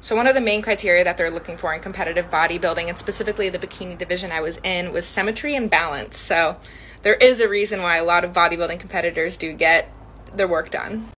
So one of the main criteria that they're looking for in competitive bodybuilding, and specifically the bikini division I was in, was symmetry and balance. So there is a reason why a lot of bodybuilding competitors do get their work done.